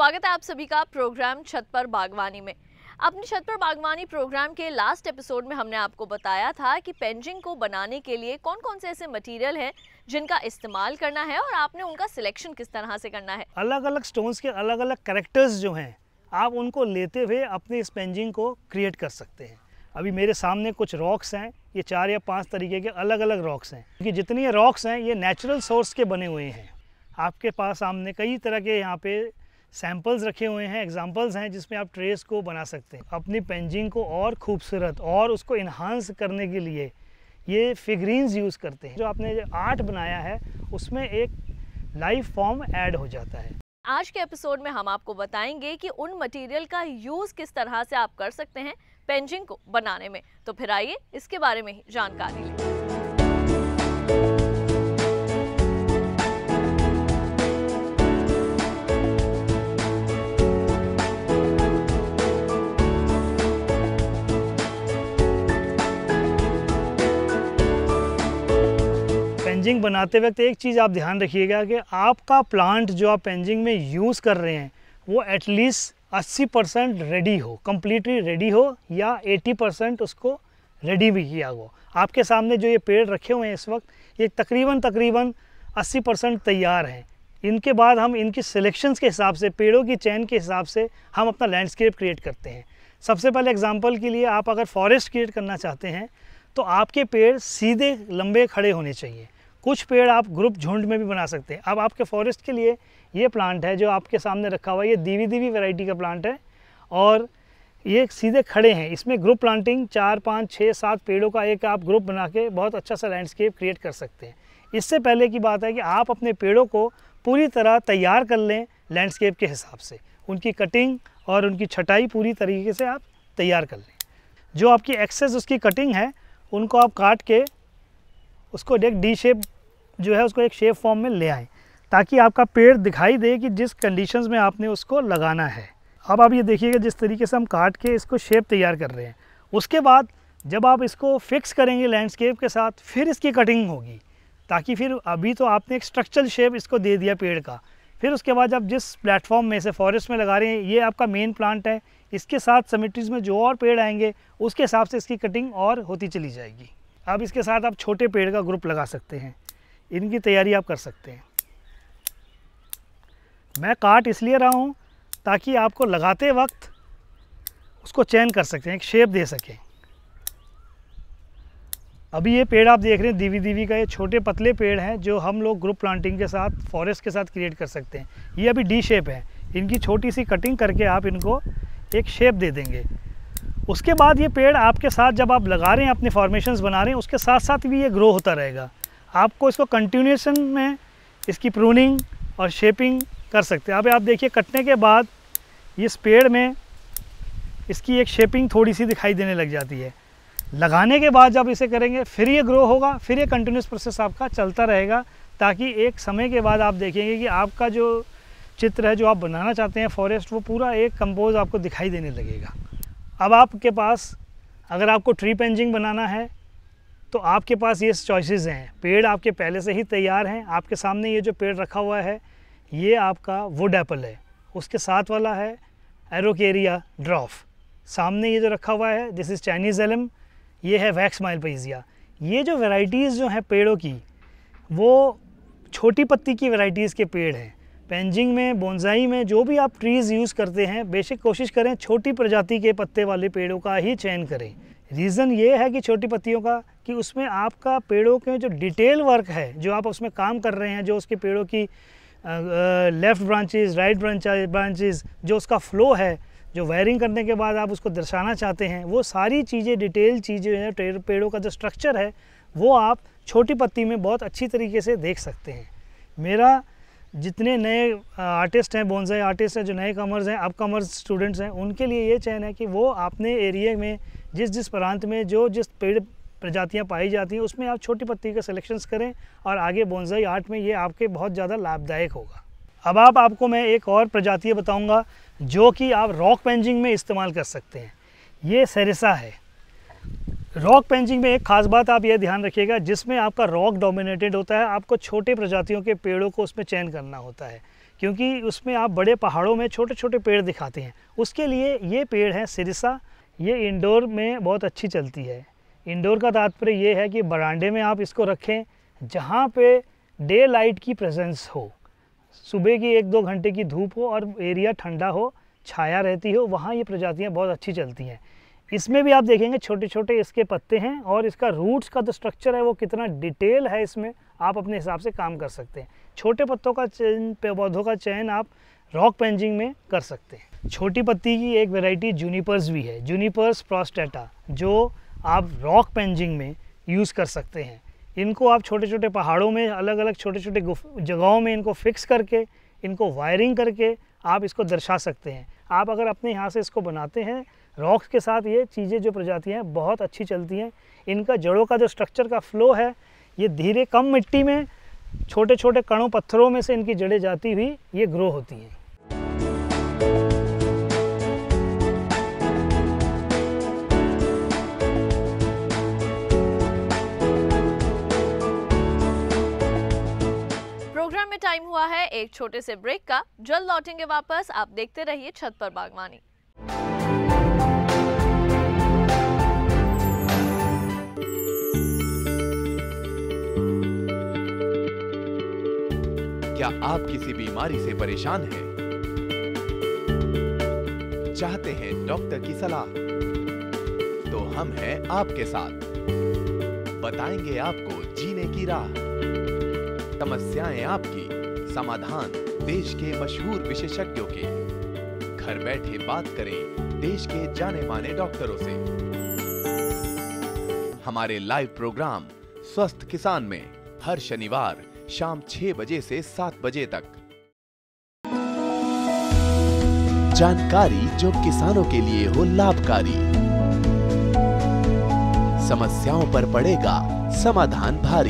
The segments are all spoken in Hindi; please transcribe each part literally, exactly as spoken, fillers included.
स्वागत है आप सभी का प्रोग्राम छत पर बागवानी में। अपने छत पर बागवानी प्रोग्राम के लास्ट एपिसोड में हमने आपको बताया था कि पेंजिंग को बनाने के लिए कौन कौन से ऐसे मटेरियल हैं जिनका इस्तेमाल करना है और आपने उनका सिलेक्शन किस तरह से करना है। अलग अलग स्टोन्स के अलग अलग कैरेक्टर्स जो हैं आप उनको लेते हुए अपने इस पेंजिंग को क्रिएट कर सकते हैं। अभी मेरे सामने कुछ रॉक्स हैं, ये चार या पांच तरीके के अलग अलग रॉक्स हैं क्योंकि जितनी ये रॉक्स हैं ये नेचुरल सोर्स के बने हुए हैं। आपके पास सामने कई तरह के यहाँ पे सैम्पल्स रखे हुए हैं, एग्जांपल्स हैं जिसमें आप ट्रेस को बना सकते हैं। अपनी पेंजिंग को और खूबसूरत और उसको इन्हांस करने के लिए ये फिगरीन्स यूज़ करते हैं। जो आपने जो आर्ट बनाया है उसमें एक लाइफ फॉर्म ऐड हो जाता है। आज के एपिसोड में हम आपको बताएंगे कि उन मटेरियल का यूज़ किस तरह से आप कर सकते हैं पेंजिंग को बनाने में। तो फिर आइए इसके बारे में ही जानकारी लें। पेंजिंग बनाते वक्त एक चीज़ आप ध्यान रखिएगा कि आपका प्लांट जो आप पेंजिंग में यूज़ कर रहे हैं वो एटलीस्ट अस्सी परसेंट रेडी हो, कम्प्लीटली रेडी हो या अस्सी परसेंट उसको रेडी भी किया हो। आपके सामने जो ये पेड़ रखे हुए हैं इस वक्त ये तकरीबन तकरीबन अस्सी परसेंट तैयार हैं। इनके बाद हम इनकी सिलेक्शंस के हिसाब से, पेड़ों की चयन के हिसाब से हम अपना लैंडस्केप क्रिएट करते हैं। सबसे पहले एग्जाम्पल के लिए आप अगर फॉरेस्ट क्रिएट करना चाहते हैं तो आपके पेड़ सीधे लंबे खड़े होने चाहिए। कुछ पेड़ आप ग्रुप झुंड में भी बना सकते हैं। अब आपके फॉरेस्ट के लिए ये प्लांट है जो आपके सामने रखा हुआ है, ये दीवी दीवी वैरायटी का प्लांट है और ये सीधे खड़े हैं। इसमें ग्रुप प्लांटिंग चार पाँच छः सात पेड़ों का एक आप ग्रुप बना के बहुत अच्छा सा लैंडस्केप क्रिएट कर सकते हैं। इससे पहले की बात है कि आप अपने पेड़ों को पूरी तरह तैयार कर लें लैंडस्केप के हिसाब से। उनकी कटिंग और उनकी छटाई पूरी तरीके से आप तैयार कर लें। जो आपकी एक्सेस उसकी कटिंग है उनको आप काट के उसको एक डी शेप जो है उसको एक शेप फॉर्म में ले आएँ ताकि आपका पेड़ दिखाई दे कि जिस कंडीशंस में आपने उसको लगाना है। अब आप ये देखिएगा जिस तरीके से हम काट के इसको शेप तैयार कर रहे हैं। उसके बाद जब आप इसको फिक्स करेंगे लैंडस्केप के साथ फिर इसकी कटिंग होगी ताकि फिर अभी तो आपने एक स्ट्रक्चरल शेप इसको दे दिया पेड़ का। फिर उसके बाद आप जिस प्लेटफॉर्म में से फॉरेस्ट में लगा रहे हैं ये आपका मेन प्लांट है, इसके साथ सिमेट्रीज में जो और पेड़ आएंगे उसके हिसाब से इसकी कटिंग और होती चली जाएगी। अब इसके साथ आप छोटे पेड़ का ग्रुप लगा सकते हैं, इनकी तैयारी आप कर सकते हैं। मैं काट इसलिए रहा हूँ ताकि आपको लगाते वक्त उसको चयन कर सकते हैं, एक शेप दे सकें। अभी ये पेड़ आप देख रहे हैं दीवी दीवी का, ये छोटे पतले पेड़ हैं जो हम लोग ग्रुप प्लांटिंग के साथ फॉरेस्ट के साथ क्रिएट कर सकते हैं। ये अभी डी शेप है, इनकी छोटी सी कटिंग करके आप इनको एक शेप दे देंगे। उसके बाद ये पेड़ आपके साथ जब आप लगा रहे हैं अपने फॉर्मेशंस बना रहे हैं उसके साथ साथ भी ये ग्रो होता रहेगा। आपको इसको कंटिन्यूएशन में इसकी प्रूनिंग और शेपिंग कर सकते हैं। अब आप देखिए कटने के बाद इस पेड़ में इसकी एक शेपिंग थोड़ी सी दिखाई देने लग जाती है। लगाने के बाद जब इसे करेंगे फिर ये ग्रो होगा, फिर ये कंटिन्यूस प्रोसेस आपका चलता रहेगा ताकि एक समय के बाद आप देखेंगे कि आपका जो चित्र है जो आप बनाना चाहते हैं फॉरेस्ट वो पूरा एक कंपोज आपको दिखाई देने लगेगा। अब आपके पास अगर आपको ट्री पेंजिंग बनाना है तो आपके पास ये चॉइसेस हैं। पेड़ आपके पहले से ही तैयार हैं। आपके सामने ये जो पेड़ रखा हुआ है ये आपका वुड एप्पल है, उसके साथ वाला है एरोकेरिया ड्रॉफ। सामने ये जो रखा हुआ है दिस इज़ चाइनीज़ एलम, ये है वैक्स माइलपीजिया। ये जो वैराइटीज़ जो हैं पेड़ों की वो छोटी पत्ती की वैराइटीज़ के पेड़ हैं। पेंजिंग में, बोनसाई में जो भी आप ट्रीज़ यूज़ करते हैं बेशक कोशिश करें छोटी प्रजाति के पत्ते वाले पेड़ों का ही चयन करें। रीज़न ये है कि छोटी पत्तियों का कि उसमें आपका पेड़ों के जो डिटेल वर्क है जो आप उसमें काम कर रहे हैं, जो उसके पेड़ों की लेफ़्ट ब्रांचेस, राइट ब्रांचेस, जो उसका फ़्लो है, जो वायरिंग करने के बाद आप उसको दर्शाना चाहते हैं, वो सारी चीज़ें डिटेल चीज़ें हैं पेड़ों का जो स्ट्रक्चर है वो आप छोटी पत्ती में बहुत अच्छी तरीके से देख सकते हैं। मेरा जितने नए आर्टिस्ट हैं, बोनसाई आर्टिस्ट हैं, जो नए कमर्स हैं, अपकमर्स स्टूडेंट्स हैं, उनके लिए ये चयन है कि वो अपने एरिया में जिस जिस प्रांत में जो जिस पेड़ प्रजातियां पाई जाती हैं उसमें आप छोटी पत्ती का सिलेक्शंस करें और आगे बोनसाई आर्ट में ये आपके बहुत ज़्यादा लाभदायक होगा। अब आप आपको मैं एक और प्रजाति बताऊंगा जो कि आप रॉक पेंजिंग में इस्तेमाल कर सकते हैं। ये सेरेसा है। रॉक पेंजिंग में एक खास बात आप ये ध्यान रखिएगा, जिसमें आपका रॉक डोमिनेटेड होता है, आपको छोटे प्रजातियों के पेड़ों को उसमें चयन करना होता है। क्योंकि उसमें आप बड़े पहाड़ों में छोटे छोटे पेड़ दिखाते हैं। उसके लिए ये पेड़ है सिरिसा, ये इंडोर में बहुत अच्छी चलती है। इंडोर का तात्पर्य ये है कि बरामदे में आप इसको रखें जहाँ पे डे लाइट की प्रेजेंस हो, सुबह की एक दो घंटे की धूप हो और एरिया ठंडा हो, छाया रहती हो, वहाँ ये प्रजातियाँ बहुत अच्छी चलती हैं। इसमें भी आप देखेंगे छोटे छोटे इसके पत्ते हैं और इसका रूट्स का जो स्ट्रक्चर है वो कितना डिटेल है, इसमें आप अपने हिसाब से काम कर सकते हैं। छोटे पत्तों का चयन, पौधों का चयन आप रॉक पेंजिंग में कर सकते हैं। छोटी पत्ती की एक वैरायटी जूनिपर्स भी है, जूनिपर्स प्रोस्टेटा, जो आप रॉक पेंजिंग में यूज़ कर सकते हैं। इनको आप छोटे छोटे पहाड़ों में अलग अलग छोटे छोटे जगहों में इनको फिक्स करके, इनको वायरिंग करके आप इसको दर्शा सकते हैं। आप अगर अपने यहाँ से इसको बनाते हैं रॉक्स के साथ, ये चीज़ें जो प्रजातियाँ हैं बहुत अच्छी चलती हैं। इनका जड़ों का जो स्ट्रक्चर का फ्लो है, ये धीरे कम मिट्टी में छोटे छोटे कणों पत्थरों में से इनकी जड़ें जाती हुई ये ग्रो होती हैं। प्रोग्राम में टाइम हुआ है एक छोटे से ब्रेक का, जल्द लौटेंगे वापस। आप देखते रहिए छत पर बागवानी। क्या आप किसी बीमारी से परेशान हैं? चाहते हैं डॉक्टर की सलाह? तो हम हैं आपके साथ, बताएंगे आपको जीने की राह। समस्याएं आपकी, समाधान देश के मशहूर विशेषज्ञों के। घर बैठे बात करें देश के जाने माने डॉक्टरों से। हमारे लाइव प्रोग्राम स्वस्थ किसान में हर शनिवार शाम छह बजे से सात बजे तक। जानकारी जो किसानों के लिए हो लाभकारी, समस्याओं पर पड़ेगा समाधान भारी।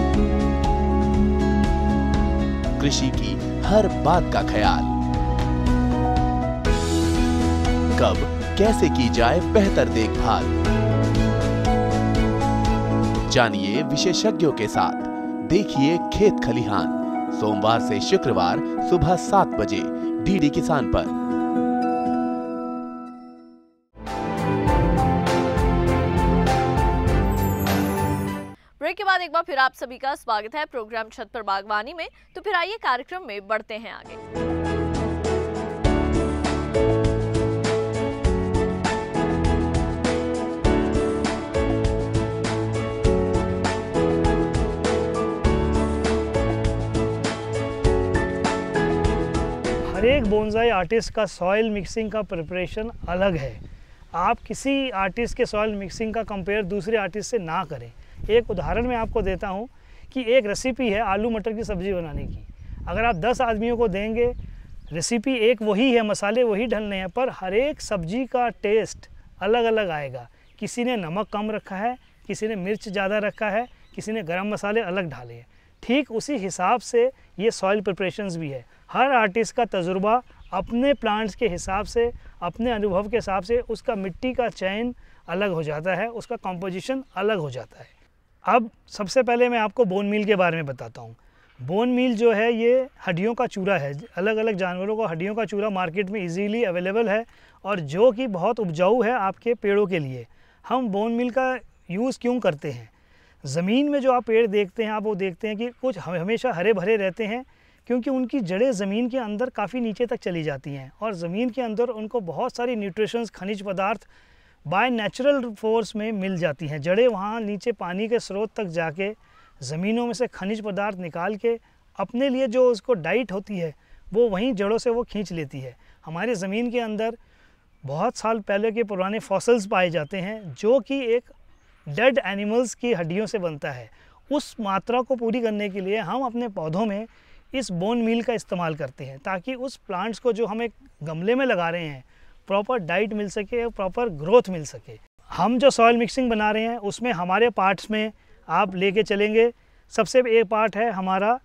कृषि की हर बात का ख्याल, कब कैसे की जाए बेहतर देखभाल, जानिए विशेषज्ञों के साथ। देखिए खेत खलिहान, सोमवार से शुक्रवार सुबह सात बजे डीडी किसान पर। ब्रेक के बाद एक बार फिर आप सभी का स्वागत है प्रोग्राम छत पर बागवानी में। तो फिर आइए कार्यक्रम में बढ़ते हैं आगे। हर एक बोनसाई आर्टिस्ट का सॉइल मिक्सिंग का प्रिपरेशन अलग है। आप किसी आर्टिस्ट के सॉइल मिक्सिंग का कंपेयर दूसरे आर्टिस्ट से ना करें। एक उदाहरण मैं आपको देता हूँ कि एक रेसिपी है आलू मटर की सब्ज़ी बनाने की। अगर आप दस आदमियों को देंगे, रेसिपी एक वही है, मसाले वही डलने हैं, पर हर एक सब्ज़ी का टेस्ट अलग अलग आएगा। किसी ने नमक कम रखा है, किसी ने मिर्च ज़्यादा रखा है, किसी ने गरम मसाले अलग डाले हैं। ठीक उसी हिसाब से ये सॉइल प्रिपरेशंस भी है। हर आर्टिस्ट का तजुर्बा अपने प्लांट्स के हिसाब से, अपने अनुभव के हिसाब से उसका मिट्टी का चयन अलग हो जाता है, उसका कॉम्पोजिशन अलग हो जाता है। अब सबसे पहले मैं आपको बोन मील के बारे में बताता हूँ। बोन मील जो है ये हड्डियों का चूरा है। अलग अलग जानवरों को हड्डियों का चूरा मार्केट में इजीली अवेलेबल है और जो कि बहुत उपजाऊ है आपके पेड़ों के लिए। हम बोन मील का यूज़ क्यों करते हैं? ज़मीन में जो आप पेड़ देखते हैं, आप वो देखते हैं कि कुछ हमेशा हरे भरे रहते हैं क्योंकि उनकी जड़ें ज़मीन के अंदर काफ़ी नीचे तक चली जाती हैं और ज़मीन के अंदर उनको बहुत सारी न्यूट्रिशंस, खनिज पदार्थ बाय नेचुरल फोर्स में मिल जाती हैं। जड़ें वहाँ नीचे पानी के स्रोत तक जाके ज़मीनों में से खनिज पदार्थ निकाल के अपने लिए जो उसको डाइट होती है वो वहीं जड़ों से वो खींच लेती है। हमारे ज़मीन के अंदर बहुत साल पहले के पुराने फॉसिल्स पाए जाते हैं जो कि एक डेड एनिमल्स की हड्डियों से बनता है। उस मात्रा को पूरी करने के लिए हम अपने पौधों में इस बोन मील का इस्तेमाल करते हैं ताकि उस प्लांट्स को जो हम एक गमले में लगा रहे हैं प्रॉपर डाइट मिल सके और प्रॉपर ग्रोथ मिल सके। हम जो सॉइल मिक्सिंग बना रहे हैं उसमें हमारे पार्ट्स में आप लेके चलेंगे। सबसे एक पार्ट है हमारा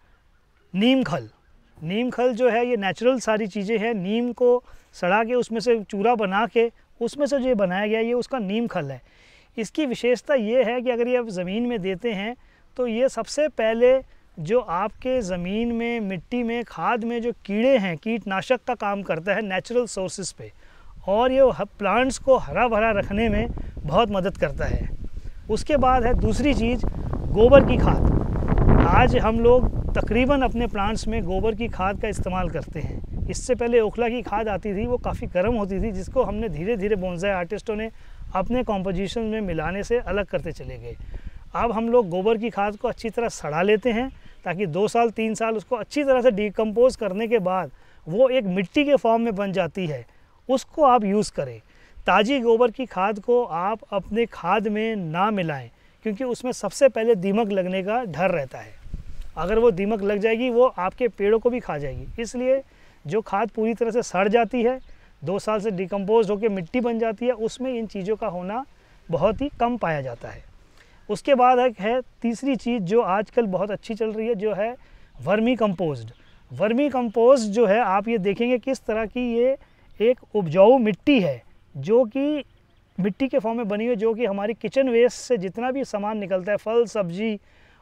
नीम खल। नीम खल जो है ये नेचुरल सारी चीज़ें हैं। नीम को सड़ा के उसमें से चूरा बना के उसमें से जो बनाया गया ये उसका नीम खल है। इसकी विशेषता ये है कि अगर ये आप ज़मीन में देते हैं तो ये सबसे पहले जो आपके ज़मीन में, मिट्टी में, खाद में जो कीड़े हैं, कीटनाशक का काम करता है नेचुरल सोर्सेज पे, और ये प्लांट्स को हरा भरा रखने में बहुत मदद करता है। उसके बाद है दूसरी चीज़, गोबर की खाद। आज हम लोग तकरीबन अपने प्लांट्स में गोबर की खाद का इस्तेमाल करते हैं। इससे पहले ओखला की खाद आती थी, वो काफ़ी गर्म होती थी, जिसको हमने धीरे धीरे बोनसाई आर्टिस्टों ने अपने कॉम्पोजिशन में मिलाने से अलग करते चले गए। अब हम लोग गोबर की खाद को अच्छी तरह सड़ा लेते हैं, ताकि दो साल तीन साल उसको अच्छी तरह से डिकम्पोज करने के बाद वो एक मिट्टी के फॉर्म में बन जाती है, उसको आप यूज़ करें। ताज़ी गोबर की खाद को आप अपने खाद में ना मिलाएं, क्योंकि उसमें सबसे पहले दीमक लगने का डर रहता है। अगर वो दीमक लग जाएगी वो आपके पेड़ों को भी खा जाएगी। इसलिए जो खाद पूरी तरह से सड़ जाती है, दो साल से डिकम्पोज होकर मिट्टी बन जाती है, उसमें इन चीज़ों का होना बहुत ही कम पाया जाता है। उसके बाद है तीसरी चीज़ जो आजकल बहुत अच्छी चल रही है, जो है वर्मी कंपोस्ट। वर्मी कंपोस्ट जो है, आप ये देखेंगे किस तरह की ये एक उपजाऊ मिट्टी है, जो कि मिट्टी के फॉर्म में बनी हुई, जो कि हमारी किचन वेस्ट से जितना भी सामान निकलता है, फल सब्जी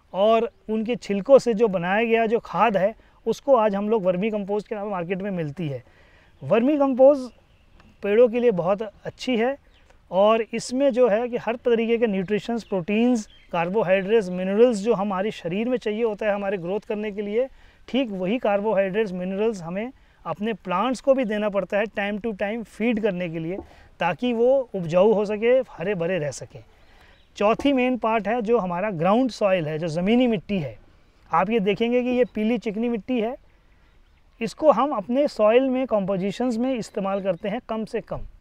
और उनके छिलकों से जो बनाया गया जो खाद है, उसको आज हम लोग वर्मी कंपोस्ट के नाम से मार्केट में मिलती है। वर्मी कंपोस्ट पेड़ों के लिए बहुत अच्छी है, और इसमें जो है कि हर तरीके के न्यूट्रिशंस, प्रोटीन्स, कार्बोहाइड्रेट्स, मिनरल्स जो हमारे शरीर में चाहिए होता है हमारे ग्रोथ करने के लिए, ठीक वही कार्बोहाइड्रेट्स, मिनरल्स हमें अपने प्लांट्स को भी देना पड़ता है टाइम टू टाइम फीड करने के लिए, ताकि वो उपजाऊ हो सके, हरे भरे रह सकें। चौथी मेन पार्ट है जो हमारा ग्राउंड सॉइल है, जो ज़मीनी मिट्टी है। आप ये देखेंगे कि ये पीली चिकनी मिट्टी है, इसको हम अपने सॉइल में कंपोजिशंस में इस्तेमाल करते हैं कम से कम।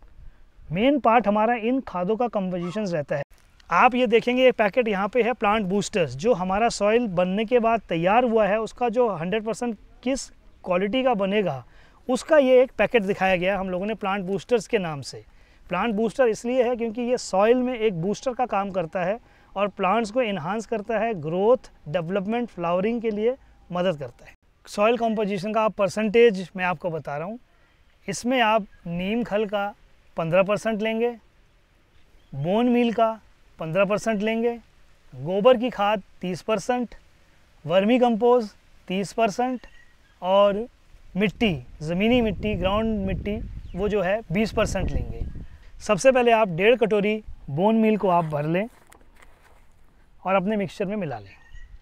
मेन पार्ट हमारा इन खादों का कंपोजिशंस रहता है। आप ये देखेंगे एक पैकेट यहाँ पे है प्लांट बूस्टर्स, जो हमारा सॉइल बनने के बाद तैयार हुआ है, उसका जो हंड्रेड परसेंट किस क्वालिटी का बनेगा उसका ये एक पैकेट दिखाया गया है हम लोगों ने प्लांट बूस्टर्स के नाम से। प्लांट बूस्टर इसलिए है क्योंकि ये सॉइल में एक बूस्टर का काम करता है और प्लांट्स को इन्हांस करता है, ग्रोथ, डेवलपमेंट, फ्लावरिंग के लिए मदद करता है। सॉइल कंपोजिशन का आप परसेंटेज मैं आपको बता रहा हूँ। इसमें आप नीम खल का पंद्रह परसेंट लेंगे, बोन मील का पंद्रह परसेंट लेंगे, गोबर की खाद तीस परसेंट, वर्मी कंपोज तीस परसेंट, और मिट्टी, ज़मीनी मिट्टी, ग्राउंड मिट्टी, वो जो है बीस परसेंट लेंगे। सबसे पहले आप डेढ़ कटोरी बोन मील को आप भर लें और अपने मिक्सचर में मिला लें।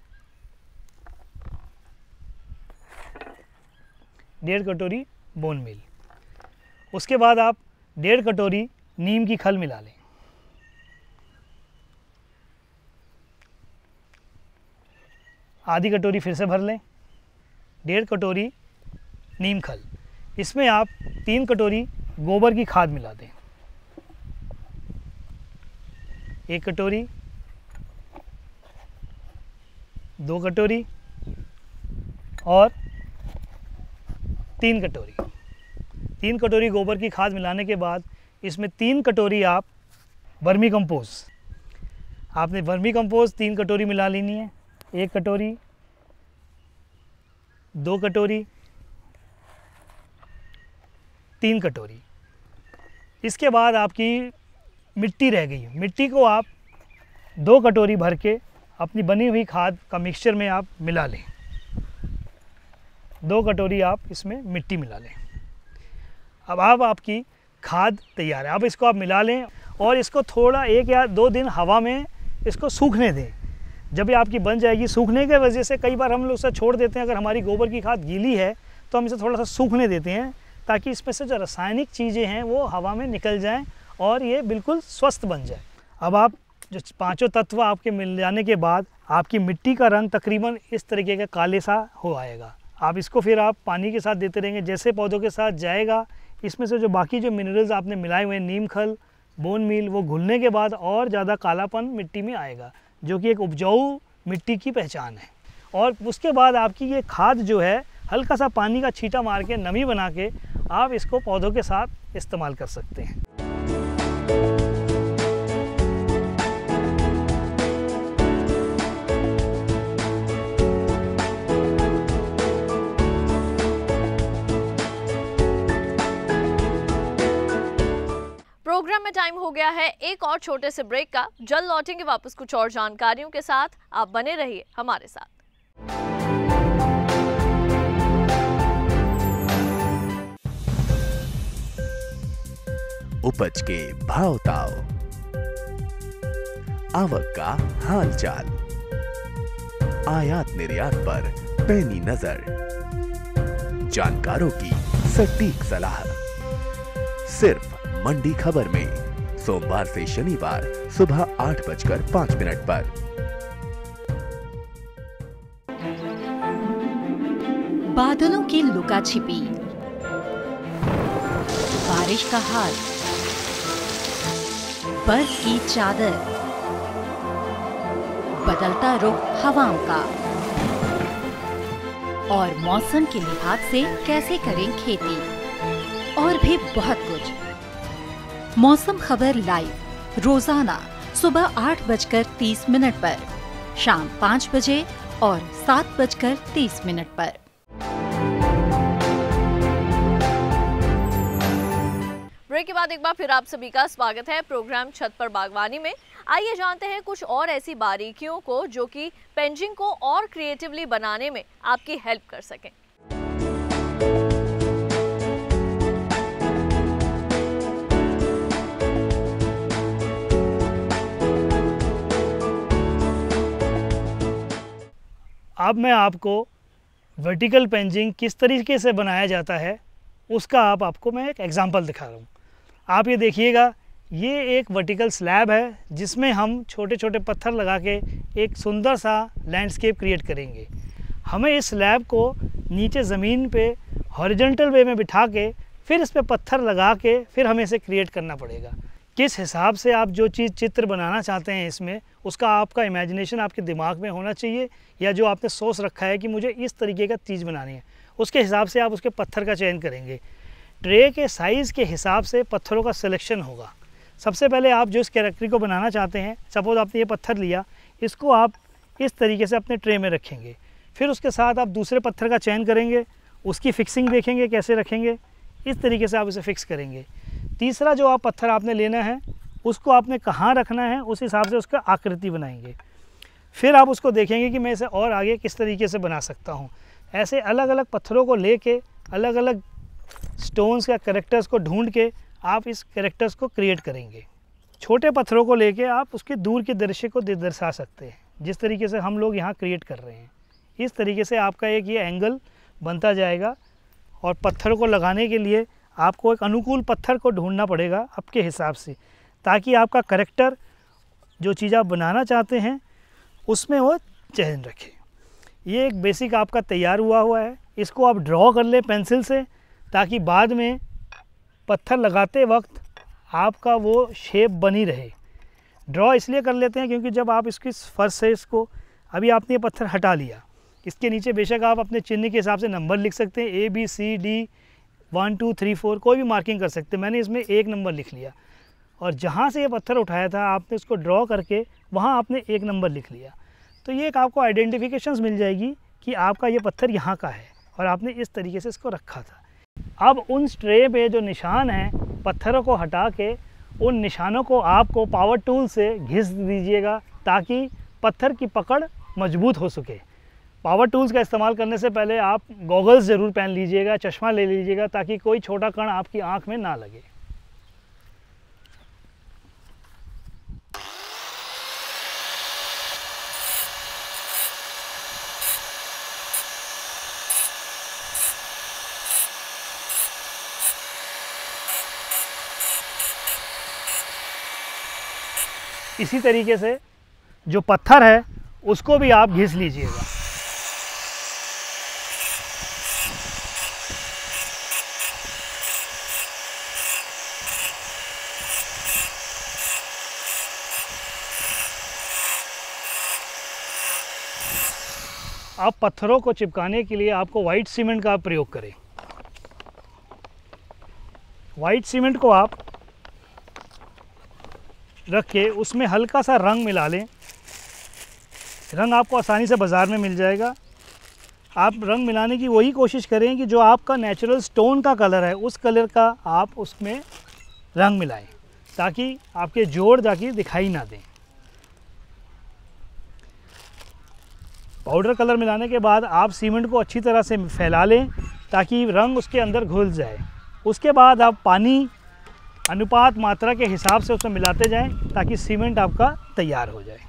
डेढ़ कटोरी बोन मील। उसके बाद आप डेढ़ कटोरी नीम की खल मिला लें। आधी कटोरी फिर से भर लें। डेढ़ कटोरी नीम खल, इसमें आप तीन कटोरी गोबर की खाद मिला दें। एक कटोरी, दो कटोरी और तीन कटोरी। तीन कटोरी गोबर की खाद मिलाने के बाद इसमें तीन कटोरी आप वर्मी कंपोस्ट, आपने वर्मी कंपोस्ट तीन कटोरी मिला लेनी है। एक कटोरी, दो कटोरी, तीन कटोरी। इसके बाद आपकी मिट्टी रह गई। मिट्टी को आप दो कटोरी भर के अपनी बनी हुई खाद का मिक्सचर में आप मिला लें। दो कटोरी आप इसमें मिट्टी मिला लें। अब आप आपकी खाद तैयार है। अब इसको आप मिला लें और इसको थोड़ा एक या दो दिन हवा में इसको सूखने दें। जब ये आपकी बन जाएगी, सूखने के वजह से कई बार हम लोग उसे छोड़ देते हैं। अगर हमारी गोबर की खाद गीली है तो हम इसे थोड़ा सा सूखने देते हैं, ताकि इसमें से जो रासायनिक चीज़ें हैं वो हवा में निकल जाएं और ये बिल्कुल स्वस्थ बन जाए। अब आप जो पांचों तत्व आपके मिल जाने के बाद आपकी मिट्टी का रंग तकरीबन इस तरीके का काले सा हो आएगा। आप इसको फिर आप पानी के साथ देते रहेंगे। जैसे पौधों के साथ जाएगा, इसमें से जो बाकी जो मिनरल्स आपने मिलाए हुए हैं, नीम खल, बोन मील, वो घुलने के बाद और ज़्यादा कालापन मिट्टी में आएगा, जो कि एक उपजाऊ मिट्टी की पहचान है। और उसके बाद आपकी ये खाद जो है, हल्का सा पानी का छींटा मार के नमी बना के आप इसको पौधों के साथ इस्तेमाल कर सकते हैं। प्रोग्राम में टाइम हो गया है एक और छोटे से ब्रेक का। जल्द लौटेंगे वापस कुछ और जानकारियों के साथ। आप बने रहिए हमारे साथ। उपज के भाव ताव, आवक का हाल चाल, आयात निर्यात पर पैनी नजर, जानकारों की सटीक सलाह, सिर्फ मंडी खबर में सोमवार से शनिवार सुबह आठ बजकर पांच मिनट पर। बादलों की लुका छिपी, बारिश का हाल, बर्फ की चादर, बदलता रुख हवाओं का और मौसम के लिहाज से कैसे करें खेती, और भी बहुत कुछ। मौसम खबर लाइव रोजाना सुबह आठ बजकर तीस मिनट पर, शाम पाँच बजे और सात बजकर तीस मिनट पर। ब्रेक के बाद एक बार फिर आप सभी का स्वागत है प्रोग्राम छत पर बागवानी में। आइए जानते हैं कुछ और ऐसी बारीकियों को जो कि पेंजिंग को और क्रिएटिवली बनाने में आपकी हेल्प कर सकें। अब मैं आपको वर्टिकल पेंजिंग किस तरीके से बनाया जाता है उसका आप आपको मैं एक एग्जांपल दिखा रहा हूँ। आप ये देखिएगा, ये एक वर्टिकल स्लैब है जिसमें हम छोटे छोटे पत्थर लगा के एक सुंदर सा लैंडस्केप क्रिएट करेंगे। हमें इस स्लैब को नीचे ज़मीन पे हॉरिजॉन्टल वे में बिठा के फिर इस पे पत्थर लगा के फिर हमें इसे क्रिएट करना पड़ेगा। किस हिसाब से आप जो चीज़ चित्र बनाना चाहते हैं इसमें, उसका आपका इमेजिनेशन आपके दिमाग में होना चाहिए, या जो आपने सोच रखा है कि मुझे इस तरीके का चीज़ बनानी है, उसके हिसाब से आप उसके पत्थर का चयन करेंगे। ट्रे के साइज़ के हिसाब से पत्थरों का सिलेक्शन होगा। सबसे पहले आप जो इस कैरेक्टर को बनाना चाहते हैं, सपोज़ आपने ये पत्थर लिया, इसको आप इस तरीके से अपने ट्रे में रखेंगे। फिर उसके साथ आप दूसरे पत्थर का चयन करेंगे, उसकी फिक्सिंग देखेंगे कैसे रखेंगे, इस तरीके से आप इसे फिक्स करेंगे। तीसरा जो आप पत्थर आपने लेना है उसको आपने कहाँ रखना है, उस हिसाब से उसका आकृति बनाएंगे। फिर आप उसको देखेंगे कि मैं इसे और आगे किस तरीके से बना सकता हूँ। ऐसे अलग अलग पत्थरों को लेके अलग अलग स्टोन्स या कैरेक्टर्स को ढूंढ के आप इस कैरेक्टर्स को क्रिएट करेंगे। छोटे पत्थरों को लेके आप उसके दूर के दृश्य को दर्शा सकते हैं, जिस तरीके से हम लोग यहाँ क्रिएट कर रहे हैं। इस तरीके से आपका एक ये एंगल बनता जाएगा, और पत्थरों को लगाने के लिए आपको एक अनुकूल पत्थर को ढूंढना पड़ेगा आपके हिसाब से, ताकि आपका कैरेक्टर जो चीज़ आप बनाना चाहते हैं उसमें वो चयन रखे। ये एक बेसिक आपका तैयार हुआ हुआ है, इसको आप ड्रॉ कर ले पेंसिल से, ताकि बाद में पत्थर लगाते वक्त आपका वो शेप बनी रहे। ड्रॉ इसलिए कर लेते हैं क्योंकि जब आप इसकी फर्श से इसको, अभी आपने ये पत्थर हटा लिया, इसके नीचे बेशक आप अपने चिन्ह के हिसाब से नंबर लिख सकते हैं, A B C D one two three four, कोई भी मार्किंग कर सकते हैं। मैंने इसमें एक नंबर लिख लिया, और जहाँ से ये पत्थर उठाया था आपने उसको ड्रॉ करके वहाँ आपने एक नंबर लिख लिया। तो ये एक आपको आइडेंटिफिकेशंस मिल जाएगी कि आपका ये पत्थर यहाँ का है और आपने इस तरीके से इसको रखा था। अब उन ट्रे पे जो निशान हैं, पत्थरों को हटा के उन निशानों को आपको पावर टूल से घिस दीजिएगा, ताकि पत्थर की पकड़ मजबूत हो सके। पावर टूल्स का इस्तेमाल करने से पहले आप गॉगल्स ज़रूर पहन लीजिएगा, चश्मा ले लीजिएगा, ताकि कोई छोटा कण आपकी आँख में ना लगे। इसी तरीके से जो पत्थर है उसको भी आप घिस लीजिएगा। अब पत्थरों को चिपकाने के लिए आपको वाइट सीमेंट का प्रयोग करें। वाइट सीमेंट को आप रख के उसमें हल्का सा रंग मिला लें। रंग आपको आसानी से बाज़ार में मिल जाएगा। आप रंग मिलाने की वही कोशिश करें कि जो आपका नेचुरल स्टोन का कलर है उस कलर का आप उसमें रंग मिलाएं, ताकि आपके जोड़ जाके दिखाई ना दें। पाउडर कलर मिलाने के बाद आप सीमेंट को अच्छी तरह से फैला लें ताकि रंग उसके अंदर घुल जाए। उसके बाद आप पानी अनुपात मात्रा के हिसाब से उसमें मिलाते जाएं ताकि सीमेंट आपका तैयार हो जाए।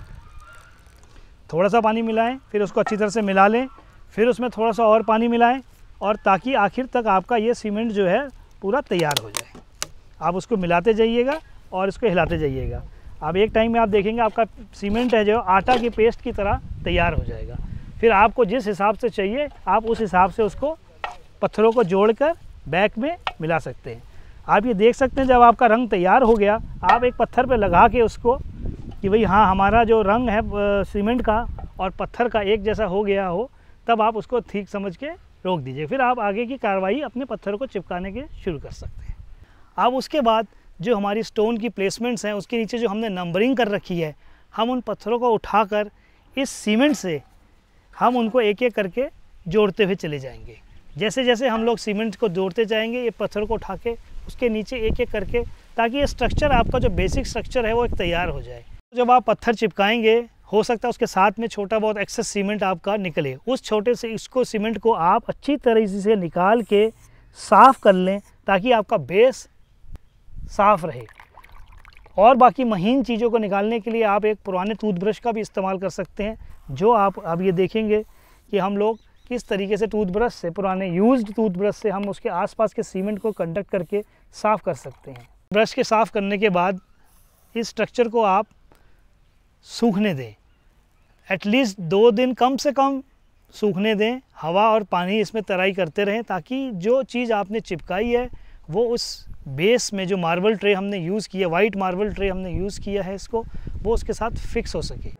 थोड़ा सा पानी मिलाएं, फिर उसको अच्छी तरह से मिला लें, फिर उसमें थोड़ा सा और पानी मिलाएं और ताकि आखिर तक आपका ये सीमेंट जो है पूरा तैयार हो जाए। आप उसको मिलाते जाइएगा और इसको हिलाते जाइएगा। अब एक टाइम में आप देखेंगे आपका सीमेंट है जो आटा की पेस्ट की तरह तैयार हो जाएगा। फिर आपको जिस हिसाब से चाहिए आप उस हिसाब से उसको पत्थरों को जोड़कर बैग में मिला सकते हैं। आप ये देख सकते हैं जब आपका रंग तैयार हो गया, आप एक पत्थर पे लगा के उसको कि भाई हाँ हमारा जो रंग है सीमेंट का और पत्थर का एक जैसा हो गया हो, तब आप उसको ठीक समझ के रोक दीजिए। फिर आप आगे की कार्रवाई अपने पत्थर को चिपकाने के शुरू कर सकते हैं। अब उसके बाद जो हमारी स्टोन की प्लेसमेंट्स हैं उसके नीचे जो हमने नंबरिंग कर रखी है, हम उन पत्थरों को उठाकर इस सीमेंट से हम उनको एक एक करके जोड़ते हुए चले जाएंगे। जैसे जैसे हम लोग सीमेंट को जोड़ते जाएंगे ये पत्थर को उठा के उसके नीचे एक एक करके, ताकि ये स्ट्रक्चर आपका जो बेसिक स्ट्रक्चर है वो एक तैयार हो जाए। जब आप पत्थर चिपकाएंगे हो सकता है उसके साथ में छोटा बहुत एक्सेस सीमेंट आपका निकले। उस छोटे से इसको सीमेंट को आप अच्छी तरीके से निकाल के साफ़ कर लें ताकि आपका बेस साफ़ रहे। और बाकी महीन चीज़ों को निकालने के लिए आप एक पुराने टूथब्रश का भी इस्तेमाल कर सकते हैं, जो आप अब ये देखेंगे कि हम लोग किस तरीके से टूथब्रश से, पुराने यूज्ड टूथब्रश से हम उसके आसपास के सीमेंट को कंडक्ट करके साफ़ कर सकते हैं। ब्रश के साफ़ करने के बाद इस स्ट्रक्चर को आप सूखने दें, एटलीस्ट दो दिन कम से कम सूखने दें। हवा और पानी इसमें तराई करते रहें ताकि जो चीज़ आपने चिपकाई है वो उस बेस में, जो मार्बल ट्रे हमने यूज़ किया, वाइट मार्बल ट्रे हमने यूज़ किया है इसको, वो उसके साथ फिक्स हो सके।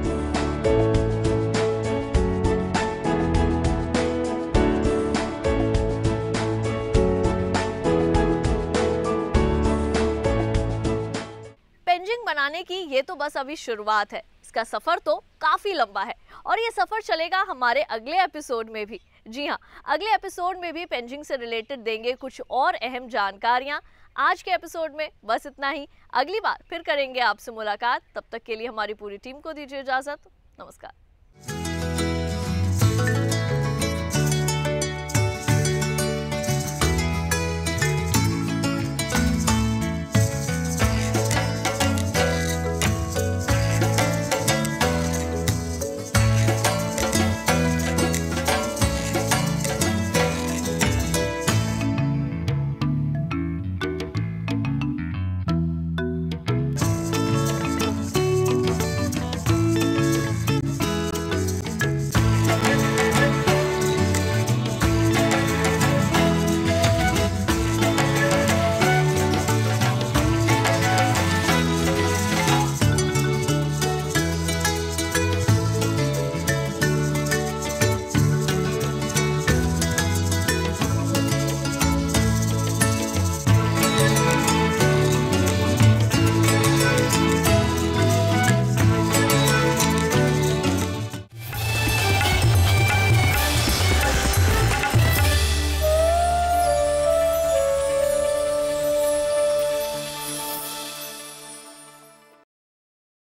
पेंजिंग बनाने की ये तो बस अभी शुरुआत है, इसका सफ़र तो काफ़ी लंबा है और ये सफ़र चलेगा हमारे अगले एपिसोड में भी। जी हाँ, अगले एपिसोड में भी पेंजिंग से रिलेटेड देंगे कुछ और अहम जानकारियाँ। आज के एपिसोड में बस इतना ही। अगली बार फिर करेंगे आपसे मुलाकात। तब तक के लिए हमारी पूरी टीम को दीजिए इजाज़त। नमस्कार।